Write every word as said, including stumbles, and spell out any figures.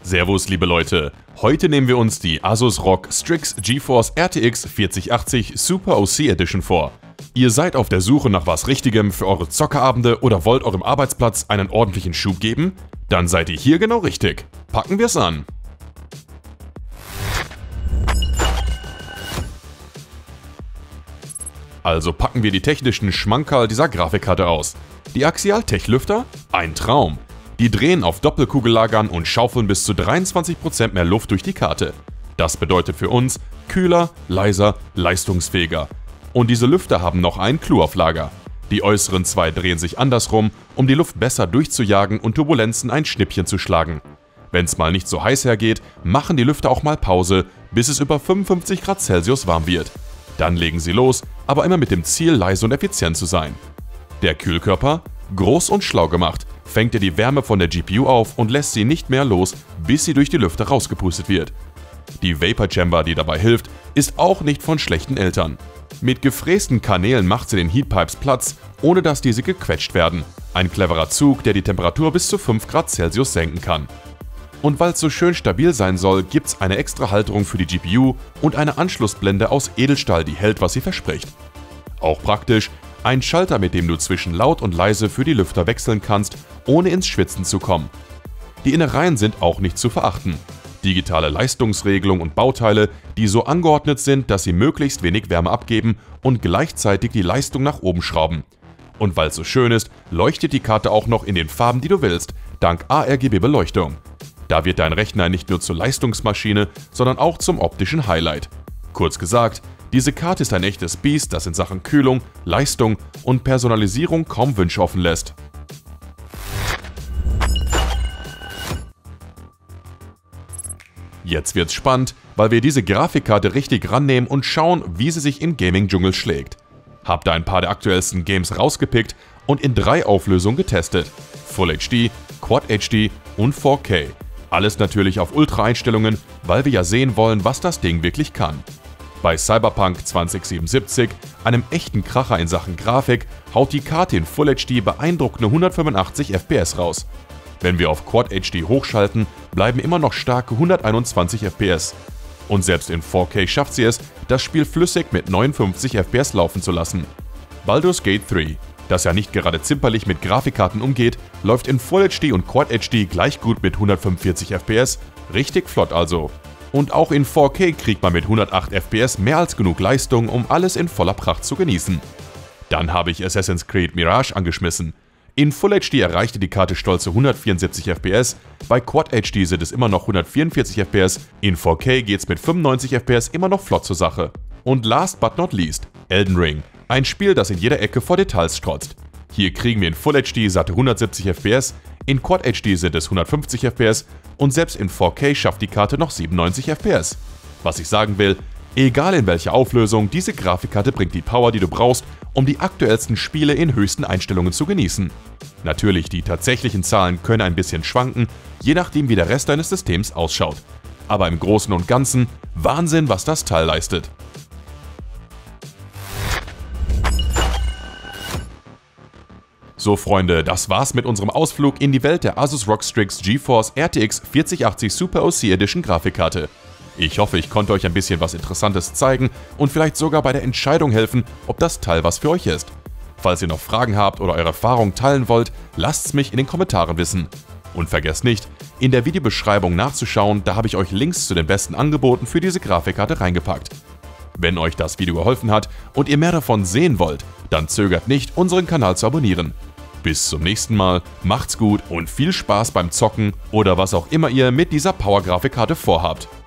Servus liebe Leute, heute nehmen wir uns die Asus R O G Strix GeForce R T X vierzig achtzig Super O C Edition vor. Ihr seid auf der Suche nach was Richtigem für eure Zockerabende oder wollt eurem Arbeitsplatz einen ordentlichen Schub geben? Dann seid ihr hier genau richtig. Packen wir's an! Also packen wir die technischen Schmankerl dieser Grafikkarte aus. Die Axial-Tech-Lüfter? Ein Traum! Die drehen auf Doppelkugellagern und schaufeln bis zu dreiundzwanzig Prozent mehr Luft durch die Karte. Das bedeutet für uns kühler, leiser, leistungsfähiger. Und diese Lüfter haben noch einen Clou auf Lager. Die äußeren zwei drehen sich andersrum, um die Luft besser durchzujagen und Turbulenzen ein Schnippchen zu schlagen. Wenn es mal nicht so heiß hergeht, machen die Lüfter auch mal Pause, bis es über fünfundfünfzig Grad Celsius warm wird. Dann legen sie los, aber immer mit dem Ziel, leise und effizient zu sein. Der Kühlkörper? Groß und schlau gemacht, fängt er die Wärme von der G P U auf und lässt sie nicht mehr los, bis sie durch die Lüfter rausgepustet wird. Die Vapor Chamber, die dabei hilft, ist auch nicht von schlechten Eltern. Mit gefrästen Kanälen macht sie den Heatpipes Platz, ohne dass diese gequetscht werden. Ein cleverer Zug, der die Temperatur bis zu fünf Grad Celsius senken kann. Und weil es so schön stabil sein soll, gibt's eine extra Halterung für die G P U und eine Anschlussblende aus Edelstahl, die hält, was sie verspricht. Auch praktisch, ein Schalter, mit dem du zwischen laut und leise für die Lüfter wechseln kannst, ohne ins Schwitzen zu kommen. Die Innereien sind auch nicht zu verachten. Digitale Leistungsregelung und Bauteile, die so angeordnet sind, dass sie möglichst wenig Wärme abgeben und gleichzeitig die Leistung nach oben schrauben. Und weil es so schön ist, leuchtet die Karte auch noch in den Farben, die du willst, dank A R G B-Beleuchtung. Da wird dein Rechner nicht nur zur Leistungsmaschine, sondern auch zum optischen Highlight. Kurz gesagt, diese Karte ist ein echtes Biest, das in Sachen Kühlung, Leistung und Personalisierung kaum Wünsche offen lässt. Jetzt wird's spannend, weil wir diese Grafikkarte richtig rannehmen und schauen, wie sie sich im Gaming-Dschungel schlägt. Hab da ein paar der aktuellsten Games rausgepickt und in drei Auflösungen getestet. Full H D, Quad H D und vier K. Alles natürlich auf Ultra-Einstellungen, weil wir ja sehen wollen, was das Ding wirklich kann. Bei Cyberpunk zwanzig siebenundsiebzig, einem echten Kracher in Sachen Grafik, haut die Karte in Full H D beeindruckende hundertfünfundachtzig F P S raus. Wenn wir auf Quad H D hochschalten, bleiben immer noch starke hunderteinundzwanzig F P S. Und selbst in vier K schafft sie es, das Spiel flüssig mit neunundfünfzig F P S laufen zu lassen. Baldur's Gate drei, das ja nicht gerade zimperlich mit Grafikkarten umgeht, läuft in Full H D und Quad H D gleich gut mit hundertfünfundvierzig F P S, richtig flott also. Und auch in vier K kriegt man mit hundertacht F P S mehr als genug Leistung, um alles in voller Pracht zu genießen. Dann habe ich Assassin's Creed Mirage angeschmissen. In Full H D erreichte die Karte stolze hundertvierundsiebzig F P S, bei Quad H D sind es immer noch hundertvierundvierzig F P S, in vier K geht's mit fünfundneunzig F P S immer noch flott zur Sache. Und last but not least, Elden Ring, ein Spiel, das in jeder Ecke vor Details strotzt. Hier kriegen wir in Full H D satte hundertsiebzig F P S, in Quad H D sind es hundertfünfzig F P S und selbst in vier K schafft die Karte noch siebenundneunzig F P S. Was ich sagen will, egal in welcher Auflösung, diese Grafikkarte bringt die Power, die du brauchst, um die aktuellsten Spiele in höchsten Einstellungen zu genießen. Natürlich, die tatsächlichen Zahlen können ein bisschen schwanken, je nachdem wie der Rest deines Systems ausschaut. Aber im Großen und Ganzen, Wahnsinn, was das Teil leistet. So Freunde, das war's mit unserem Ausflug in die Welt der Asus R O G Strix GeForce R T X vierzig achtzig Super O C Edition Grafikkarte. Ich hoffe, ich konnte euch ein bisschen was Interessantes zeigen und vielleicht sogar bei der Entscheidung helfen, ob das Teil was für euch ist. Falls ihr noch Fragen habt oder eure Erfahrungen teilen wollt, lasst's mich in den Kommentaren wissen. Und vergesst nicht, in der Videobeschreibung nachzuschauen, da habe ich euch Links zu den besten Angeboten für diese Grafikkarte reingepackt. Wenn euch das Video geholfen hat und ihr mehr davon sehen wollt, dann zögert nicht, unseren Kanal zu abonnieren. Bis zum nächsten Mal, macht's gut und viel Spaß beim Zocken oder was auch immer ihr mit dieser Power-Grafikkarte vorhabt.